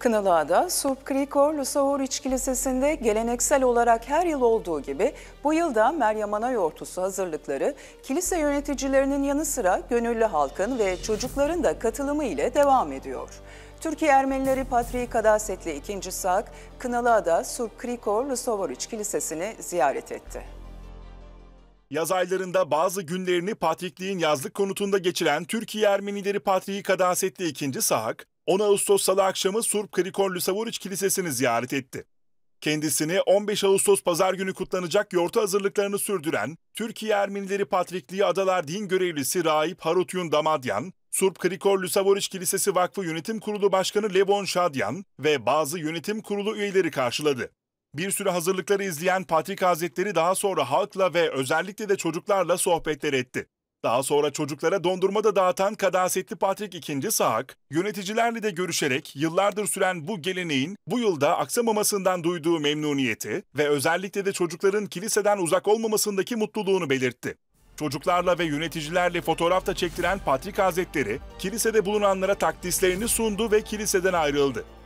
Kınalıada Surp Krikor Lusavuriç Kilisesi'nde geleneksel olarak her yıl olduğu gibi bu yılda Meryem Ana Yortusu hazırlıkları kilise yöneticilerinin yanı sıra gönüllü halkın ve çocukların da katılımı ile devam ediyor. Türkiye Ermenileri Patriği Kadasetli 2. Sak, Kınalıada Surp Krikor Lusavuriç Kilisesi'ni ziyaret etti. Yaz aylarında bazı günlerini Patrikliğin yazlık konutunda geçiren Türkiye Ermenileri Patriği Kadasetli 2. Sak, 10 Ağustos Salı akşamı Surp Krikor Lusavuriç Kilisesi'ni ziyaret etti. Kendisini 15 Ağustos Pazar günü kutlanacak yortu hazırlıklarını sürdüren Türkiye Ermenileri Patrikliği Adalar Din Görevlisi Rahip Harutyun Damadyan, Surp Krikor Lusavuriç Kilisesi Vakfı Yönetim Kurulu Başkanı Levon Şadyan ve bazı yönetim kurulu üyeleri karşıladı. Bir süre hazırlıkları izleyen Patrik Hazretleri daha sonra halkla ve özellikle de çocuklarla sohbetler etti. Daha sonra çocuklara dondurma da dağıtan Kadasetli Patrik 2. Sak, yöneticilerle de görüşerek yıllardır süren bu geleneğin bu yılda aksamamasından duyduğu memnuniyeti ve özellikle de çocukların kiliseden uzak olmamasındaki mutluluğunu belirtti. Çocuklarla ve yöneticilerle fotoğraf da çektiren Patrik Hazretleri, kilisede bulunanlara takdislerini sundu ve kiliseden ayrıldı.